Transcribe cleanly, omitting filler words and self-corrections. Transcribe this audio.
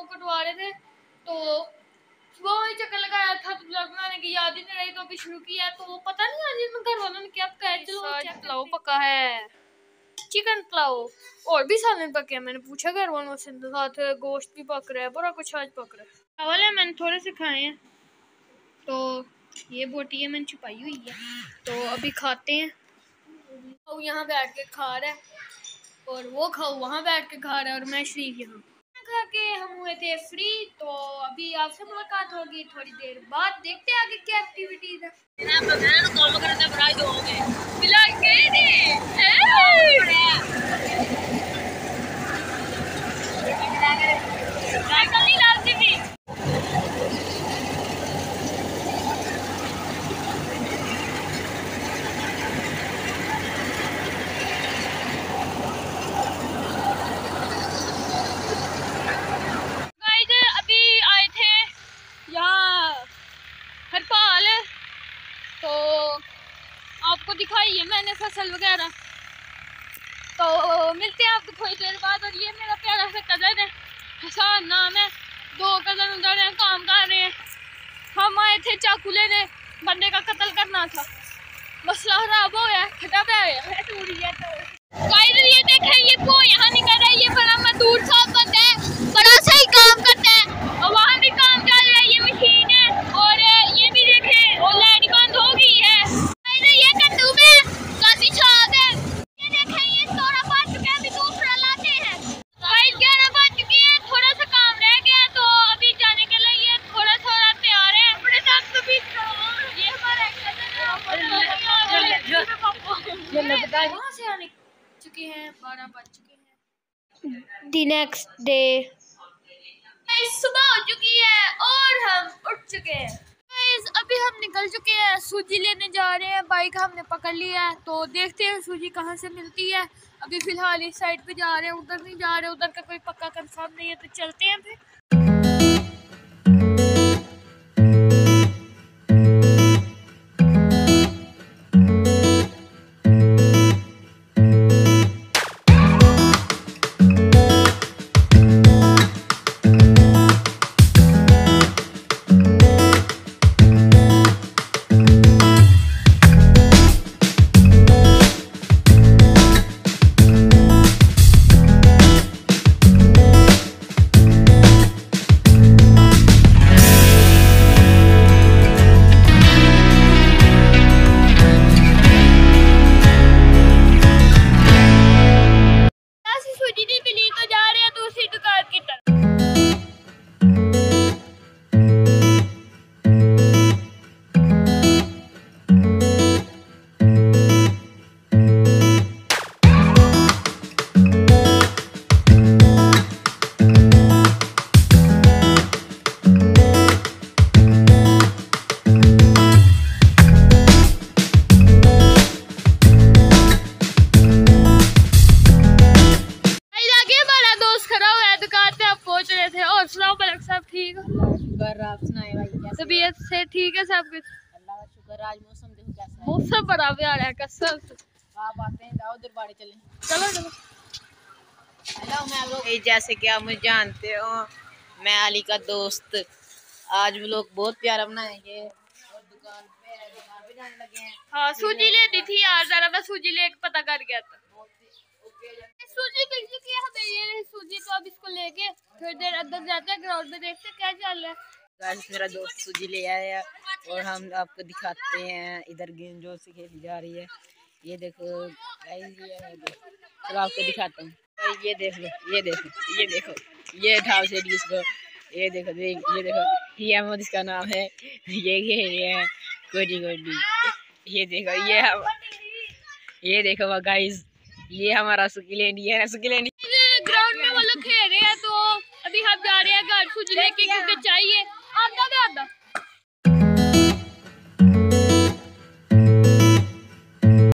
कटवा रहे थे तो सुबह वही चक्कर लगाया था तो ब्लॉग बनाने की याद ही नहीं रही तो अभी शुरू किया तो पता नहीं आज इन घर वालों ने क्या पकाया। चलो पुलाव पका है, चिकन पुलाव और भी सालन पके हैं। मैंने पूछा घर वालों से, साथ गोश्त भी पक रहा है, बड़ा कुछ आज पक रहा है। चावल है मैंने थोड़े से खाए हैं तो ये बोटी है मैंने छुपाई हुई है तो अभी खाते हैं। वो यहाँ बैठ के खा रहा है और वो खाओ वहाँ बैठ के खा रहा है और मैं शरीफ यहाँ खा के हम हुए थे फ्री। तो अभी आपसे मुलाकात होगी थोड़ी देर बाद, देखते हैं आगे क्या एक्टिविटीज है। तो आपको दिखाई है मैंने फसल वगैरह, तो मिलते हैं आपको थोड़ी देर बाद। और ये मेरा प्यारा सा कज़न है, हसन नाम है, 2 कज़न उधर हैं काम कर रहे हैं। हम आए थे चाकू लेने, बंदे का कत्ल करना था, मसला खराब हो गया, खटा पे आया टूट गया। तो ये देखें ये वो यहाँ नहीं कर रहा है, ये बड़ा मजदूर साहब बनता है, बड़ा सही काम करता है और वहाँ भी काम चल रहा है, ये मशीन है। और ये भी देखें और लाइट बंद हो गई है। ये कद्दू में काफी छाद है, ये देखें ये थोड़ा बच चुका है, अभी दूसरा लाते हैं। 11 बज चुकी है, थोड़ा सा काम रह गया तो अभी जाने के लिए ये थोड़ा थोड़ा तैयार है। अपने साथ तो भी ये हमारा वहाँ से आने चुके हैं, 12 बज चुके हैं। द नेक्स्ट डे सुबह हो चुकी है और हम उठ चुके हैं। अभी हम निकल चुके हैं, सूजी लेने जा रहे हैं, बाइक हमने पकड़ लिया है तो देखते हैं सूजी कहाँ से मिलती है। अभी फिलहाल इस साइड पे जा रहे हैं, उधर नहीं जा रहे, उधर का कोई पक्का कंफर्म नहीं है तो चलते हैं फिर। तबीयत से ठीक है सब कुछ, अल्लाह का शुक्र। आज मौसम देखो कैसा है, मौसम बड़ा प्यारा है कसम से। आप आते हैं दाऊद दरबार चलें। चलो चलो। हेलो मैं लोग, जैसे कि आप मुझे जानते हो मैं अली का दोस्त। आज वो लोग बहुत प्यारा बनाएंगे और दुकान पे जाने लगे हैं। हाँ सूजी लेनी थी यार, जरा मैं सूजी लेके पता कर गया था। सूजी मिल चुकी है हमें, ये रही सूजी। तो अब इसको लेके थोड़ी देर अंदर जाते हैं, ग्राउंड में देखते हैं क्या चल रहा है। गाइस मेरा दोस्त सूजी ले आया और हम आपको दिखाते हैं इधर गेम जो से खेली जा रही है। ये देखो गाइस, चलो आपको दिखाता हूँ। ये देख लो, ये देखो, ये देखो, ये ढाल से इसको, ये देखो ये देखो, ये अहमद इसका नाम है। ये है कोडी कोडी। ये देखो ये देखो गाइस, ये हमारा सुकीलैंड, ये है सुकीलैंड। ग्राउंड में वो लोग खेल रहे हैं तो अभी हम जा रहे हैं घर सूजी लेके, क्योंकि चाहिए